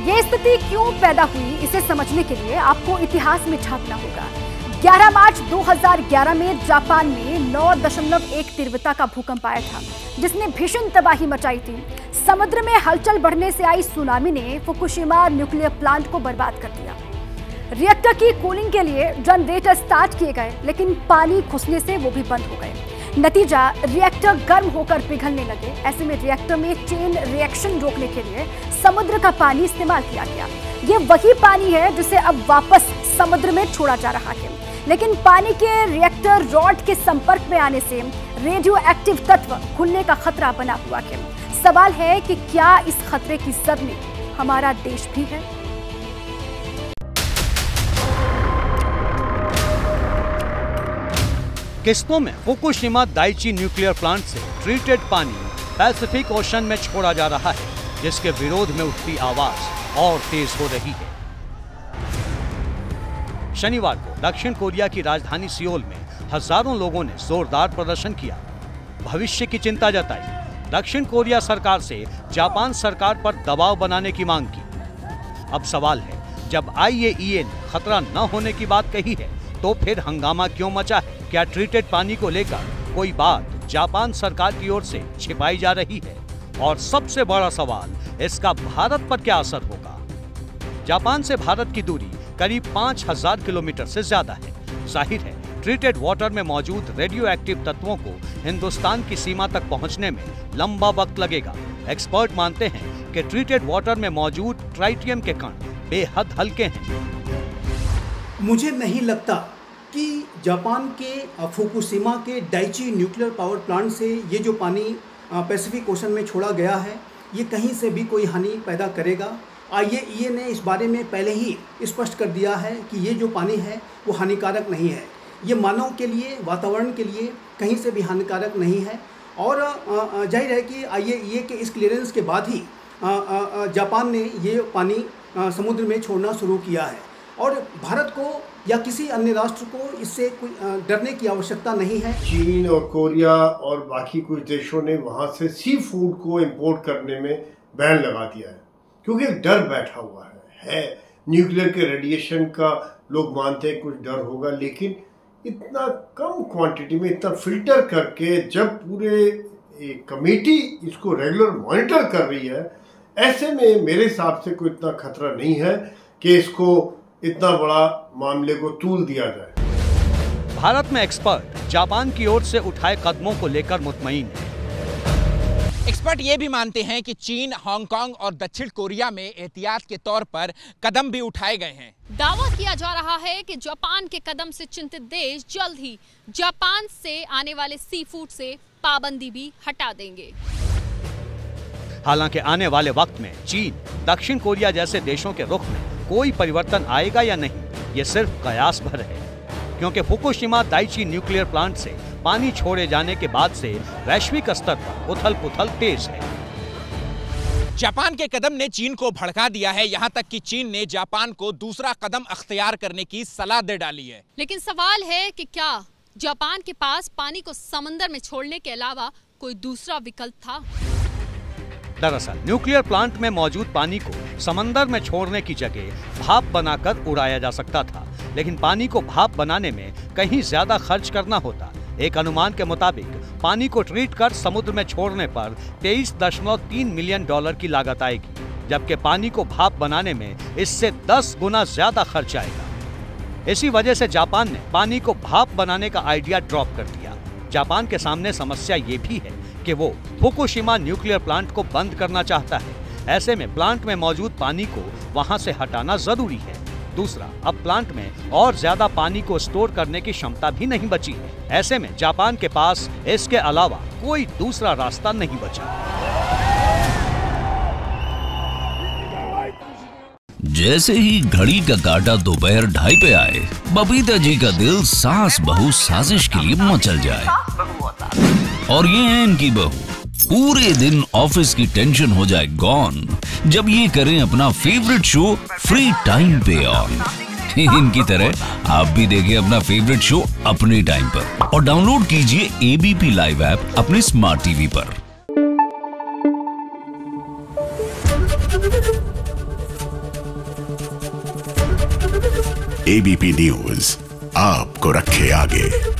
ये स्थिति क्यों पैदा हुई, इसे समझने के लिए आपको इतिहास में झांकना होगा। 11 मार्च 2011 में जापान में 9.1 तीव्रता का भूकंप आया था, जिसने भीषण तबाही मचाई थी। समुद्र में हलचल बढ़ने से आई सुनामी ने फुकुशिमा न्यूक्लियर प्लांट को बर्बाद कर दिया। रिएक्टर की कूलिंग के लिए जनरेटर स्टार्ट किए गए, लेकिन पानी घुसने से वो भी बंद हो गए। नतीजा, रिएक्टर गर्म होकर पिघलने लगे। ऐसे में रिएक्टर में चेन रिएक्शन रोकने के लिए समुद्र का पानी इस्तेमाल किया गया। ये वही पानी है जिसे अब वापस समुद्र में छोड़ा जा रहा है, लेकिन पानी के रिएक्टर रॉड के संपर्क में आने से रेडियो एक्टिव तत्व खुलने का खतरा बना हुआ है। सवाल है कि क्या इस खतरे की जद में हमारा देश भी है? किस्तों में फुकुशिमा दाइची न्यूक्लियर प्लांट से ट्रीटेड पानी पैसिफिक ओशन में छोड़ा जा रहा है, जिसके विरोध में उठती आवाज और तेज हो रही है। शनिवार को दक्षिण कोरिया की राजधानी सियोल में हजारों लोगों ने जोरदार प्रदर्शन किया, भविष्य की चिंता जताई, दक्षिण कोरिया सरकार से जापान सरकार पर दबाव बनाने की मांग की। अब सवाल है, जब IAEA ने खतरा न होने की बात कही है, तो फिर हंगामा क्यों मचा है? क्या ट्रीटेड पानी को लेकर कोई बात जापान सरकार की ओर से छिपाई जा रही है? और सबसे बड़ा सवाल, इसका भारत पर क्या असर होगा? जापान से भारत की दूरी करीब 5000 किलोमीटर से ज्यादा है। जाहिर है, ट्रीटेड वाटर में मौजूद रेडियो एक्टिव तत्वों को हिंदुस्तान की सीमा तक पहुंचने में लंबा वक्त लगेगा। एक्सपर्ट मानते हैं कि ट्रीटेड वाटर में मौजूद ट्राइटियम के कण बेहद हल्के हैं। मुझे नहीं लगता कि जापान के फुकुशिमा के दाइची न्यूक्लियर पावर प्लांट से ये जो पानी पैसिफिक ओशन में छोड़ा गया है, ये कहीं से भी कोई हानि पैदा करेगा। IAEA ने इस बारे में पहले ही स्पष्ट कर दिया है कि ये जो पानी है वो हानिकारक नहीं है। ये मानव के लिए, वातावरण के लिए कहीं से भी हानिकारक नहीं है। और जाहिर है कि IAEA के इस क्लियरेंस के बाद ही जापान ने ये पानी समुद्र में छोड़ना शुरू किया है। और भारत को या किसी अन्य राष्ट्र को इससे कोई डरने की आवश्यकता नहीं है। चीन और कोरिया और बाकी कुछ देशों ने वहां से सी फूड को इंपोर्ट करने में बैन लगा दिया है, क्योंकि एक डर बैठा हुआ है। न्यूक्लियर के रेडिएशन का लोग मानते हैं कुछ डर होगा, लेकिन इतना कम क्वांटिटी में इतना फिल्टर करके जब पूरे एक कमेटी इसको रेगुलर मॉनिटर कर रही है, ऐसे में मेरे हिसाब से कोई इतना खतरा नहीं है कि इसको इतना बड़ा मामले को तूल दिया जाए। भारत में एक्सपर्ट जापान की ओर से उठाए कदमों को लेकर मुतमईन है। एक्सपर्ट ये भी मानते हैं कि चीन, हांगकांग और दक्षिण कोरिया में एहतियात के तौर पर कदम भी उठाए गए हैं। दावा किया जा रहा है कि जापान के कदम से चिंतित देश जल्द ही जापान से आने वाले सी फूड से पाबंदी भी हटा देंगे। हालांकि आने वाले वक्त में चीन, दक्षिण कोरिया जैसे देशों के रुख में कोई परिवर्तन आएगा या नहीं, ये सिर्फ कयास भर है, क्योंकि फुकुशिमा दाइची न्यूक्लियर प्लांट से पानी छोड़े जाने के बाद से वैश्विक स्तर पर उथल-पुथल तेज है। जापान के कदम ने चीन को भड़का दिया है, यहाँ तक कि चीन ने जापान को दूसरा कदम अख्तियार करने की सलाह दे डाली है। लेकिन सवाल है कि क्या जापान के पास पानी को समंदर में छोड़ने के अलावा कोई दूसरा विकल्प था? दरअसल न्यूक्लियर प्लांट में मौजूद पानी को समंदर में छोड़ने की जगह भाप बनाकर उड़ाया जा सकता था, लेकिन पानी को भाप बनाने में कहीं ज्यादा खर्च करना होता। एक अनुमान के मुताबिक पानी को ट्रीट कर समुद्र में छोड़ने पर $23.3 मिलियन की लागत आएगी, जबकि पानी को भाप बनाने में इससे 10 गुना ज्यादा खर्च आएगा। इसी वजह से जापान ने पानी को भाप बनाने का आइडिया ड्रॉप कर दिया। जापान के सामने समस्या ये भी है कि वो फुकुशिमा न्यूक्लियर प्लांट को बंद करना चाहता है। ऐसे में प्लांट में मौजूद पानी को वहां से हटाना जरूरी है। दूसरा, अब प्लांट में और ज्यादा पानी को स्टोर करने की क्षमता भी नहीं बची है। ऐसे में जापान के पास इसके अलावा कोई दूसरा रास्ता नहीं बचा। जैसे ही घड़ी का काटा दोपहर 2:30 पे आए, बबीता जी का दिल सास बहू साजिश के लिए मचल जाए। और ये है इनकी बहू, पूरे दिन ऑफिस की टेंशन हो जाए गॉन जब ये करें अपना फेवरेट शो फ्री टाइम पे ऑन। इनकी तरह आप भी देखिए अपना फेवरेट शो अपने टाइम पर और डाउनलोड कीजिए ABP लाइव ऐप अपने स्मार्ट टीवी पर। एबीपी न्यूज आपको रखे आगे।